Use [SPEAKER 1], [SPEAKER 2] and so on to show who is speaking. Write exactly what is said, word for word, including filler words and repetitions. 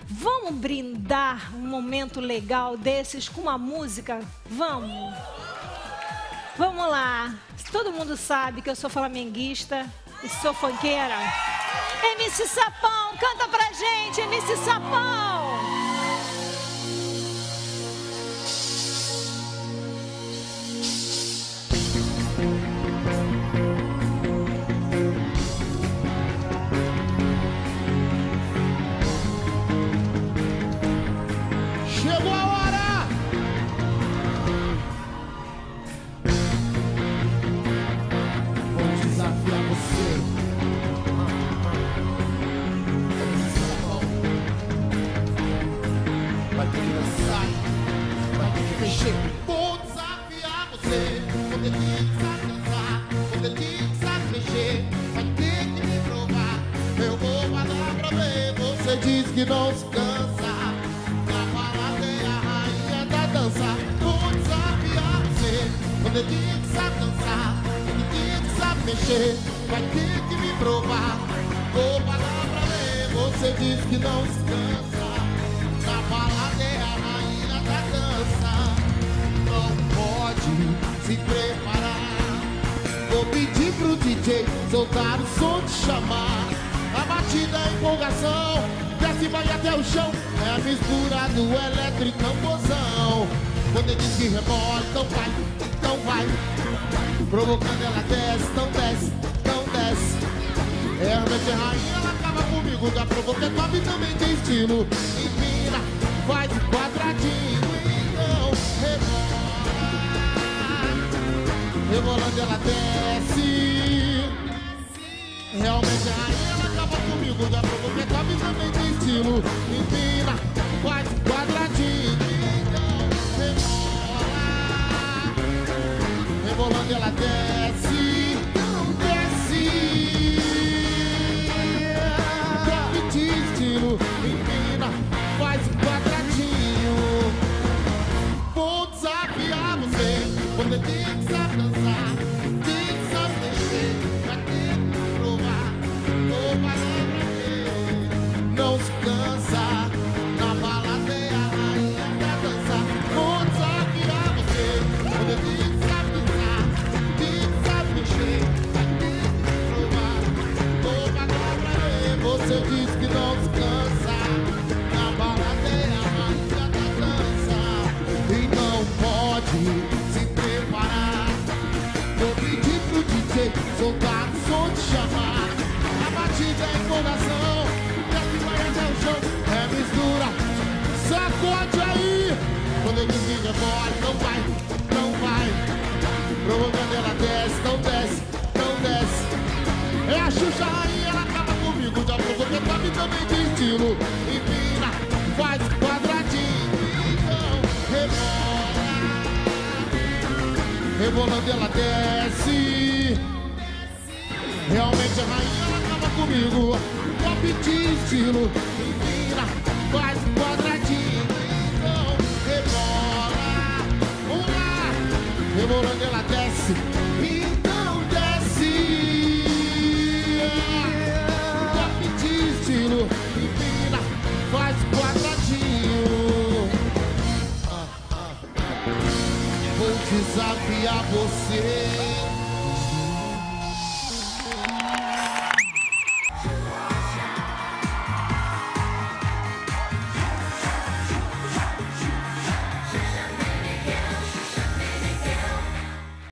[SPEAKER 1] Vamos brindar um momento legal desses com uma música? Vamos? Vamos lá. Todo mundo sabe que eu sou flamenguista e sou funkeira. M C Sapão, canta pra gente, M C Sapão!
[SPEAKER 2] Chegou a hora! Vou desafiar você. Vai ter que dançar, vai ter que mexer. Vou desafiar você. Vou ter que saber dançar, vou ter que saber mexer. Vai ter que me provar. Eu vou falar pra ver. Você diz que não se cansa. Vou desafiar você. Quando ele diz que sabe dançar, quando ele diz que sabe mexer, vai ter que me provar. Vou falar pra ver. Você diz que não se cansa. Na balada é a rainha da dança. Não pode se preparar. Vou pedir pro D J soltar o som de chamar. A batida é empolgação, desce e vai até o chão. É a mistura do elétrico e tambozão. Quando ele diz que rebola, então vai, então vai. Provocando ela desce, então desce, então desce. É a mente rainha, ela acaba comigo. Da provoca top também tem estilo. Empina, faz um quadradinho. Então rebola. Rebolando ela desce. Realmente a rainha, ela acaba comigo. Da provoca top também tem estilo. Empina, faz um quadradinho. Rebolando ela desce, desce. Top de estilo, empina, faz um quadradinho. Vou desafiar você. Quando ele diz que sabe dançar, diz que sabe mexer, vai ter que provar. Vou fazer pra ver. Não se cansa. Na balada é a rainha da dança. Vou desafiar você. Quando ele diz que sabe dançar, diz que sabe mexer, vai ter que provar. Vou pagar pra ver. Você diz que não se cansa. Na balada é a rainha da dança. E não pode se preparar. Vou pedir pro D J soltar o som de chamar. A batida é empolgação, desce e vai até o chão. É mistura, sacode aí. Quando ele diz rebola, não vai, não vai. Provocando ela desce, não desce, não desce. É a Xuxa rainha, ela acaba comigo. Já provoquei top também de estilo. Empina, faz um quadradinho. Então rebola. Rebolando ela desce. Realmente a rainha, ela acaba comigo. Top de estilo. Empina, faz um quadradinho. Então rebola. Vamos lá. Rebolando ela desce. Então desce. Top de estilo. Empina, faz um quadradinho. Ah, ah. Vou desafiar você.